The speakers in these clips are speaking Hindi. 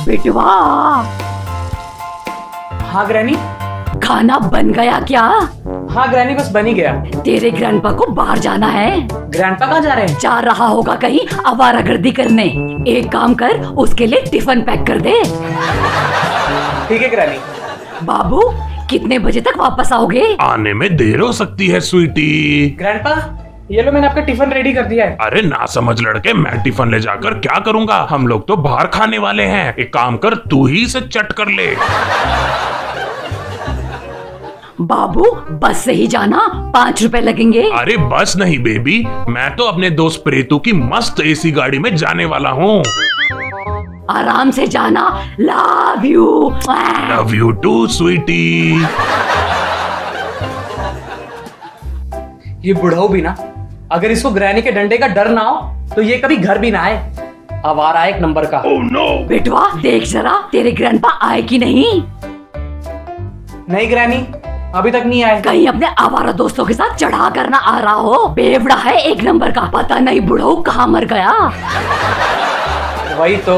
बेटवा। हाँ ग्रैनी। खाना बन गया क्या? हाँ ग्रैनी, बस बन ही गया। तेरे ग्रैंडपा को बाहर जाना है। ग्रैंडपा कहाँ जा रहे हैं? जा रहा होगा कहीं आवारागर्दी करने। एक काम कर, उसके लिए टिफिन पैक कर दे। ठीक है ग्रैनी। बाबू, कितने बजे तक वापस आओगे? आने में देर हो सकती है स्वीटी। ग्रैंडपा, ये लो मैंने आपका टिफिन रेडी कर दिया है। अरे ना समझ लड़के, मैं टिफिन ले जाकर क्या करूंगा? हम लोग तो बाहर खाने वाले हैं। एक काम कर, तू ही इसे चट कर ले। बाबू, बस से ही जाना, 5 रुपए लगेंगे। अरे बस नहीं बेबी, मैं तो अपने दोस्त प्रेतू की मस्त एसी गाड़ी में जाने वाला हूँ। आराम से जाना। Love you. Love you too sweetie. ये बुढ़ाऊ भी ना, अगर इसको ग्रैनी के डंडे का डर ना हो तो ये कभी घर भी ना आए। आवारा एक नंबर का। Oh no! बेटवा देख जरा, तेरे ग्रैंडपा आए कि नहीं? नहीं ग्रैनी, अभी तक नहीं आए। कहीं अपने आवारा दोस्तों के साथ चढ़ा करना आ रहा हो। बेवड़ा है एक नंबर का, पता नहीं बुढ़ऊ कहाँ मर गया। वही तो,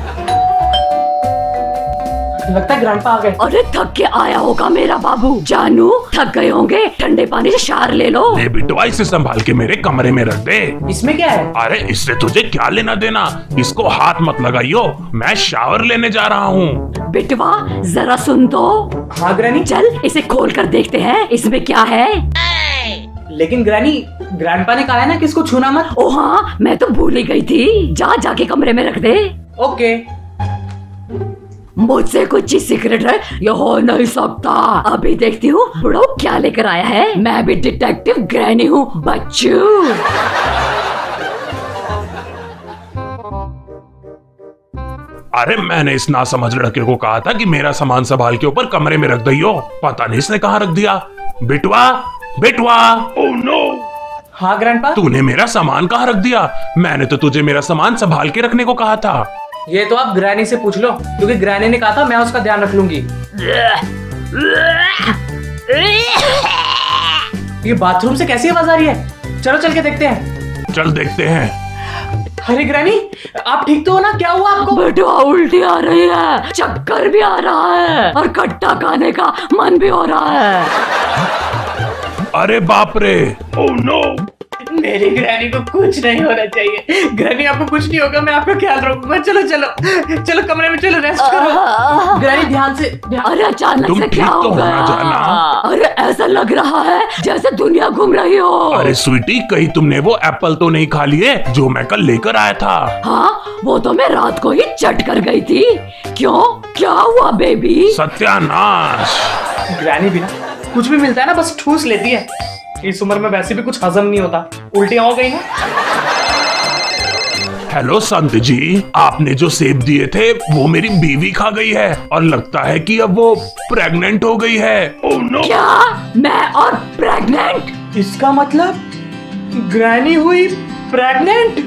लगता है ग्रैंडपा आ गए। अरे थक के आया होगा मेरा बाबू। जानू, थक गए होंगे, ठंडे पानी से शार ले लो। ले बिटवा, इसे संभाल के मेरे कमरे में रख दे। इसमें क्या है? अरे इससे तुझे क्या लेना देना? इसको हाथ मत लगाइयो, मैं शावर लेने जा रहा हूँ। बेटवा जरा सुन तो। हाँ ग्रैनी। चल इसे खोल कर देखते हैं, इसमें क्या है। लेकिन ग्रैनी, ग्रैंडपा ने कहा है ना कि इसको छूना मत। ओ हाँ, मैं तो भूल ही गई थी। जाके कमरे में रख दे। ओके। मुझसे कुछ सीक्रेट है, ये हो नहीं सकता। अभी देखती हूँ बुढ़ऊ क्या लेकर आया है। मैं भी डिटेक्टिव ग्रैनी हूँ बच्चू। अरे मैंने इस नासमझ लड़के को कहा था कि मेरा सामान संभाल के ऊपर कमरे में रख दियो। पता नहीं इसने कहाँ रख दिया। बिटवा, बिटवा। Oh no! हाँ ग्रैंडपा। तूने मेरा सामान कहाँ रख दिया? मैंने तो तुझे मेरा सामान संभाल के रखने को कहा था। ये तो आप ग्रैनी से पूछ लो, क्योंकि ग्रैनी ने कहा था मैं उसका ध्यान रख लूंगी। ये बाथरूम से कैसी आवाज आ रही है? चलो चल के देखते हैं। चल देखते हैं। अरे ग्रैनी, आप ठीक तो हो ना? क्या हुआ आपको? बेटा उल्टी आ रही है, चक्कर भी आ रहा है और खट्टा खाने का मन भी हो रहा है। अरे बाप रे! Oh no! मेरी ग्रैनी को कुछ नहीं होना चाहिए। ग्रैनी आपको कुछ नहीं होगा, मैं आपका ख्याल रखूंगा। चलो चलो चलो कमरे में चलो, रेस्ट करो। ग्रैनी ध्यान से। अरे अचानक तुम से क्या ठीक हो तो गया? होना जाना। अरे ऐसा लग रहा है जैसे दुनिया घूम रही हो। अरे स्वीटी, कहीं तुमने वो एप्पल तो नहीं खा लिए जो मैं कल लेकर आया था? हाँ, वो तो मैं रात को ही चट कर गई थी। क्यों, क्या हुआ बेबी? सत्यानाश! ग्रैनी भी ना, कुछ भी मिलता है ना बस ठूस लेती है। इस उम्र में वैसे भी कुछ हजम नहीं होता, उल्टियां हो गई ना। हेलो संत जी, आपने जो सेब दिए थे वो मेरी बीवी खा गई है और लगता है कि अब वो प्रेग्नेंट हो गई है। Oh no! क्या? मैं और प्रेग्नेंट? इसका मतलब ग्रैनी हुई प्रेग्नेंट?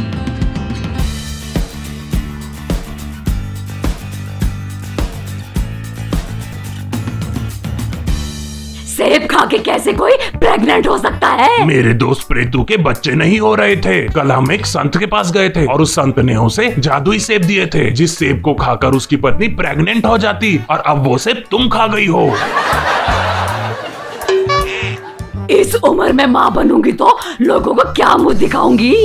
सेब खा के कैसे कोई प्रेग्नेंट हो सकता है? मेरे दोस्त प्रेतू के बच्चे नहीं हो रहे थे। कल हम एक संत के पास गए थे और उस संत ने उसे जादुई सेब दिए थे, जिस सेब को खाकर उसकी पत्नी प्रेग्नेंट हो जाती, और अब वो सेब तुम खा गई हो। इस उम्र में माँ बनूंगी तो लोगों को क्या मुंह दिखाऊंगी?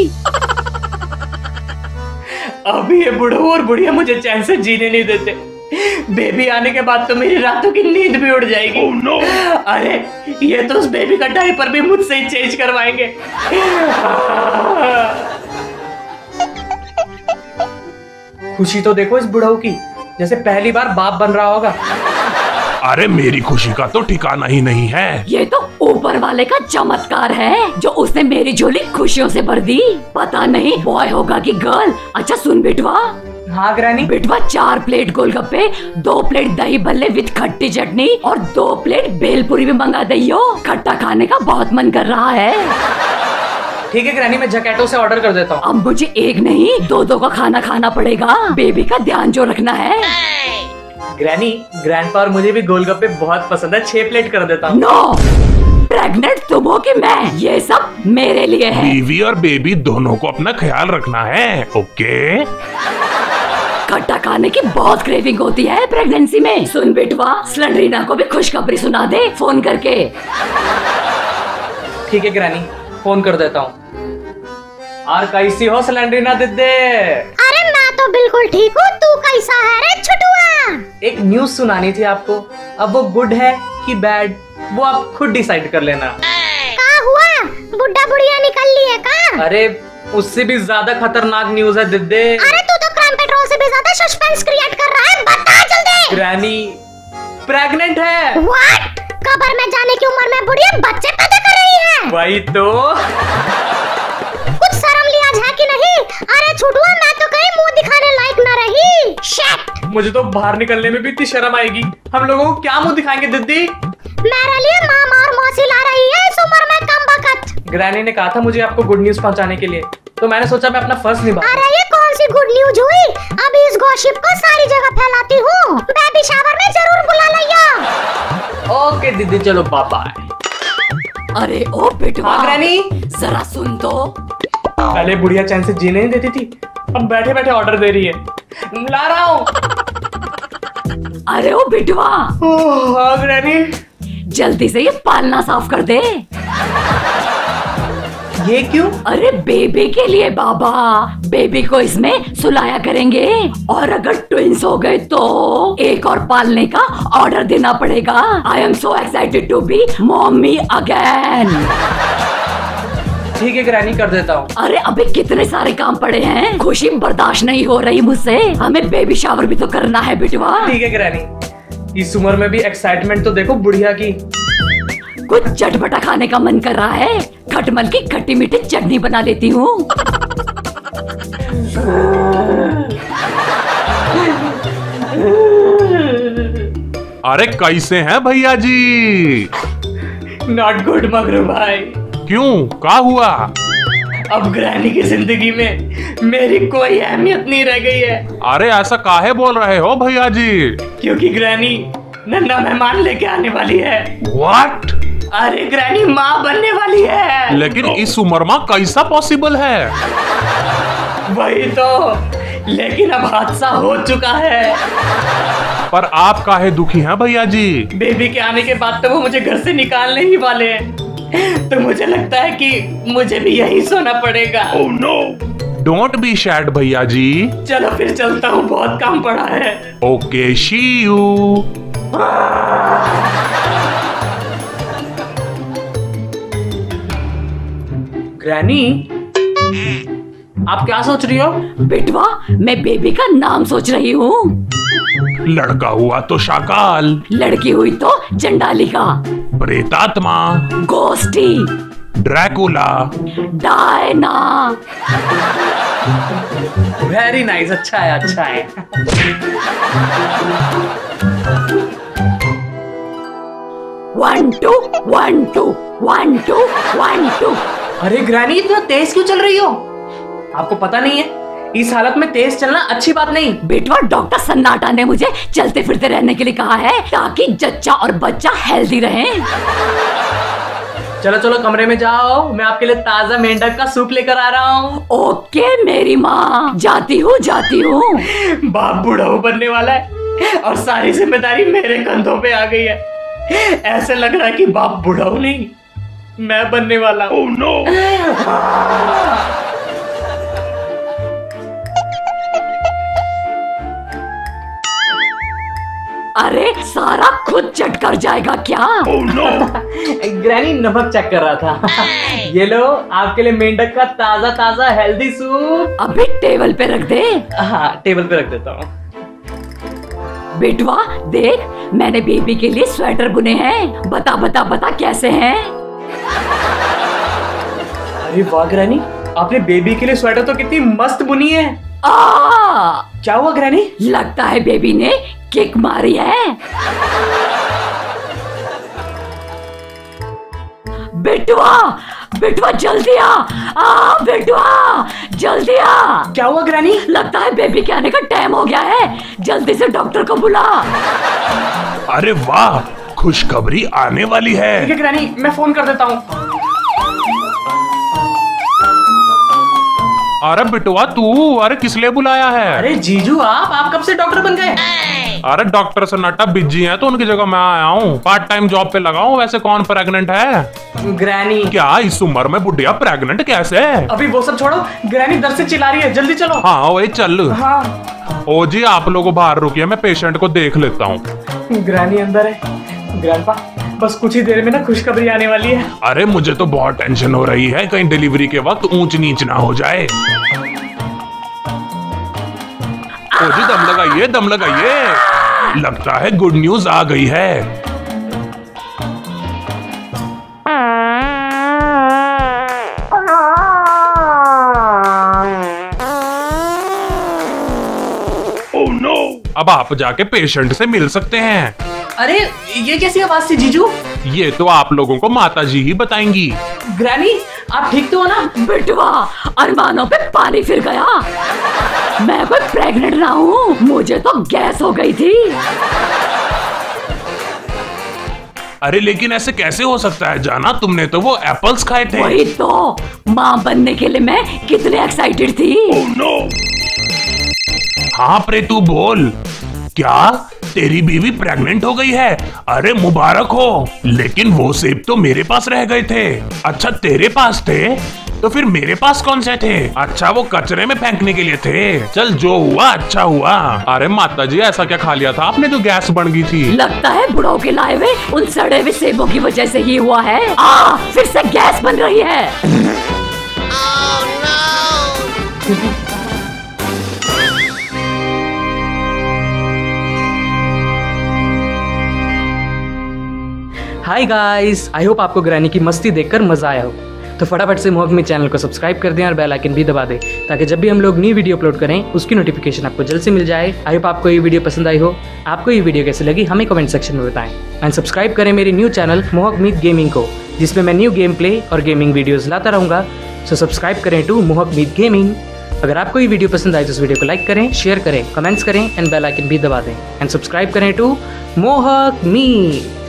अभी ये बुढ़ऊ और बुढ़िया मुझे चैन से जीने नहीं देते। बेबी आने के बाद तो मेरी रातों की नींद भी उड़ जाएगी। Oh no! अरे ये तो उस बेबी का डायपर भी मुझसे ही चेंज करवाएंगे। खुशी तो देखो इस बुढ़ऊ की, जैसे पहली बार बाप बन रहा होगा। अरे मेरी खुशी का तो ठिकाना ही नहीं है। ये तो ऊपर वाले का चमत्कार है जो उसने मेरी झोली खुशियों से भर दी। पता नहीं बॉय होगा कि गर्ल। अच्छा सुन बेटवा। हाँ ग्रैनी। बेटवा 4 प्लेट गोलगप्पे, 2 प्लेट दही भल्ले विद खट्टी चटनी और 2 प्लेट भेलपुरी भी मंगा दियो। खट्टा खाने का बहुत मन कर रहा है। ठीक है ग्रैनी, मैं जकैटो से ऑर्डर कर देता हूँ। अब मुझे एक नहीं 2 का खाना खाना पड़ेगा। बेबी का ध्यान जो रखना है। ग्रैनी, ग्रैंडपा और मुझे भी गोलगप्पे बहुत पसंद है, 6 प्लेट कर देता हूँ। नो, प्रेग्नेंट तुम हो कि मैं, ये सब मेरे लिए है। बीवी और बेबी दोनों को अपना ख्याल रखना है। ओके? खट्टा खाने की बहुत क्रेविंग होती है प्रेगनेंसी में। सुन बेटवा, स्लेंड्रीना को भी खुशखबरी सुना दे फोन करके। ठीक है ग्रैनी, फोन कर देता हूँ। और कैसी हो स्लेंड्रीना दीदी? अरे मैं तो बिल्कुल ठीक हूँ, तू कैसा है रे छुटुआ? एक न्यूज सुनानी थी आपको। अब वो गुड है कि बैड, वो आप खुद डिसाइड कर लेना। क्या हुआ? बुढ़ा बुढ़िया निकल ली है का? अरे उससे भी ज्यादा खतरनाक न्यूज है दीदी। अरे तू तो क्राइम पेट्रोल से भी ज्यादा सस्पेंस क्रिएट कर रहा है, बता जल्दी। ग्रैनी प्रेग्नेंट है। व्हाट? कब्र में जाने की उम्र में बुढ़िया बच्चे पैदा कर रही है? वही तो। कुछ शर्म लिहाज है कि नहीं? अरे छुटुआ, मैं तो कहीं मुंह दिखाने लायक न रही। शिट! मुझे तो बाहर निकलने में भी इतनी शर्म आएगी। हम लोगों को क्या मुंह दिखाएंगे दीदी? मेरे लिए मामा और मौसी ला रही है इस उम्र में कमबख्त। ग्रैनी ने कहा था मुझे आपको गुड न्यूज पहुंचाने के लिए, तो मैंने सोचा मैं अपना फर्ज निभा। अरे ये कौन सी गुड न्यूज हुई? अभी इस गॉसिप को सारी जगह फैलाती हूँ। बेबी शावर में जरूर बुला लिया। ओके दीदी, चलो बाय बाय। अरे ओ बेटवा, हाँ ग्रैनी, जरा सुन तो। पहले बुढ़िया चैन से जीने नहीं देती थी, अब बैठे बैठे ऑर्डर दे रही है। ला रहा हूँ। अरे ओ बेटवा, हाँ ग्रैनी। जल्दी से ये पालना साफ कर दे। ये क्यों? अरे बेबी के लिए बाबा, बेबी को इसमें सुलाया करेंगे और अगर ट्विंस हो गए तो एक और पालने का ऑर्डर देना पड़ेगा। I am so excited to be mommy again. ठीक है ग्रैनी, कर देता हूँ। अरे अबे कितने सारे काम पड़े हैं, खुशी बर्दाश्त नहीं हो रही मुझसे। हमें बेबी शावर भी तो करना है बेटवा। ठीक है ग्रैनी, इस उम्र में भी एक्साइटमेंट तो देखो बुढ़िया की। कुछ चटपटा खाने का मन कर रहा है, खटमल की खट्टी मीठी चटनी बना लेती हूँ। अरे कैसे हैं भैया जी? नॉट गुड मगरू भाई। क्यों, क्या हुआ? अब ग्रैनी की जिंदगी में मेरी कोई अहमियत नहीं रह गई है। अरे ऐसा काहे बोल रहे हो भैया जी? क्योंकि ग्रैनी नन्हा मेहमान लेके आने वाली है। व्हाट? अरे ग्रैनी माँ बनने वाली है। लेकिन इस उम्र में कैसा पॉसिबल है? वही तो, लेकिन अब हादसा हो चुका है। पर आप काहे दुखी हैं भैया जी? बेबी के आने के बाद तो वो मुझे घर से निकालने ही वाले हैं, तो मुझे लगता है कि मुझे भी यही सोना पड़ेगा। Oh no! Don't be sad भैया जी। चलो फिर चलता हूँ, बहुत काम पड़ा है। Okay, C you. ग्रैनी, आप क्या सोच रही हो? बेटवा, मैं बेबी का नाम सोच रही हूँ। लड़का हुआ तो शाकाल, लड़की हुई तो चंडालिका, प्रेतात्मा, ghostie, Dracula, Diana. Very nice, अच्छा है, अच्छा है। One two one two one two one two. अरे ग्रैनी, इतना तेज क्यों चल रही हो? आपको पता नहीं है इस हालत में तेज चलना अच्छी बात नहीं। बेटवा, डॉक्टर सन्नाटा ने मुझे चलते फिरते रहने के लिए कहा है ताकि जच्चा और बच्चा हेल्दी रहे। चलो चलो कमरे में जाओ, मैं आपके लिए ताजा मेंढक का सूप लेकर आ रहा हूँ। ओके मेरी माँ, जाती हूँ जाती हूँ। बाप बूढ़ा बनने वाला है और सारी जिम्मेदारी मेरे कंधों पे आ गई है। ऐसे लग रहा है कि बाप बूढ़ा नहीं, मैं बनने वाला हूँ। Oh no! अरे सारा खुद चट कर जाएगा क्या? Oh no! ग्रैनी नमक चेक कर रहा था। ये लो आपके लिए मेंढक का ताजा ताजा हेल्दी सूप। अभी टेबल पे रख दे। हाँ, टेबल पे रख देता हूँ। बेटवा देख, मैंने बेबी के लिए स्वेटर बुने हैं। बता बता बता कैसे हैं? अरे वाह ग्रैनी, आपने बेबी के लिए स्वेटर तो कितनी मस्त बुनी है। क्या हुआ ग्रैनी? लगता है बेबी ने किक मारी है। बेटवा बेटवा जल्दी आ बेटवा जल्दी आ। क्या हुआ ग्रैनी? लगता है बेबी के आने का टाइम हो गया है, जल्दी से डॉक्टर को बुला। अरे वाह, खुशखबरी आने वाली है। ठीक है ग्रैनी, मैं फोन कर देता हूँ। अरे बिटुआ तू, अरे किस लिए बुलाया है? अरे जीजू आप कब से डॉक्टर बन गए? अरे डॉक्टर सन्नाटा बिजी हैं तो उनकी जगह मैं आया हूँ। पार्ट टाइम जॉब पे लगा हूँ। वैसे कौन प्रेग्नेंट है? ग्रैनी। क्या इस उम्र में बुढ़िया प्रेग्नेंट कैसे? अभी वो सब छोड़ो, ग्रैनी दर्द से चिल्ला रही है, जल्दी चलो। हाँ वही चल। हाँ ओ जी आप लोग बाहर रुकिए, मैं पेशेंट को देख लेता हूँ। ग्रैनी अंदर है। ग्रैंडपा बस कुछ ही देर में ना खुशखबरी आने वाली है। अरे मुझे तो बहुत टेंशन हो रही है, कहीं डिलीवरी के वक्त ऊंच नीच ना हो जाए। ओ जी दम लगाइए, दम लगाइए। लगता है गुड न्यूज आ गई है। Oh no! अब आप जाके पेशेंट से मिल सकते हैं। अरे ये कैसी आवाज थी जीजू? ये तो आप लोगों को माताजी ही बताएंगी। ग्रैनी आप ठीक तो हो ना? बिटवा अरमानों पे पानी फिर गया। मैं कोई प्रेग्नेंट ना हूँ, मुझे तो गैस हो गई थी। अरे लेकिन ऐसे कैसे हो सकता है जाना, तुमने तो वो एप्पल्स खाए थे। वही तो, माँ बनने के लिए मैं कितने एक्साइटेड थी। Oh no! हाँ प्रेतू बोल, क्या तेरी बीवी प्रेग्नेंट हो गई है? अरे मुबारक हो। लेकिन वो सेब तो मेरे पास रह गए थे। अच्छा तेरे पास थे, तो फिर मेरे पास कौन से थे? अच्छा वो कचरे में फेंकने के लिए थे। चल जो हुआ अच्छा हुआ। अरे माताजी ऐसा क्या खा लिया था आपने जो गैस बन गई थी? लगता है बुढ़ाओ के लाए हुए उन सड़े हुए सेबों की वजह से ही हुआ है। फिर से गैस बन रही है। हाय गाइस, आई होप आपको ग्रैनी की मस्ती देखकर मजा आया हो। तो फटाफट से मोहक मी चैनल को सब्सक्राइब कर दें और बेल आइकन भी दबा दें, ताकि जब भी हम लोग न्यू वीडियो अपलोड करें उसकी नोटिफिकेशन आपको जल्द से मिल जाए। आई होप आपको ये वीडियो पसंद आई हो। आपको ये वीडियो कैसी लगी हमें कमेंट सेक्शन में बताएं। एंड सब्सक्राइब करें मेरे न्यू चैनल मोहक मीत गेमिंग को, जिसमें मैं न्यू गेम प्ले और गेमिंग वीडियोज़ लाता रहूँगा। सो सब्सक्राइब करें टू मोहक मीत गेमिंग। अगर आपको ये वीडियो पसंद आए तो इस वीडियो को लाइक करें, शेयर करें, कमेंट्स करें एंड बेल आइकन भी दबा दें। एंड सब्सक्राइब करें टू मोहक मीत।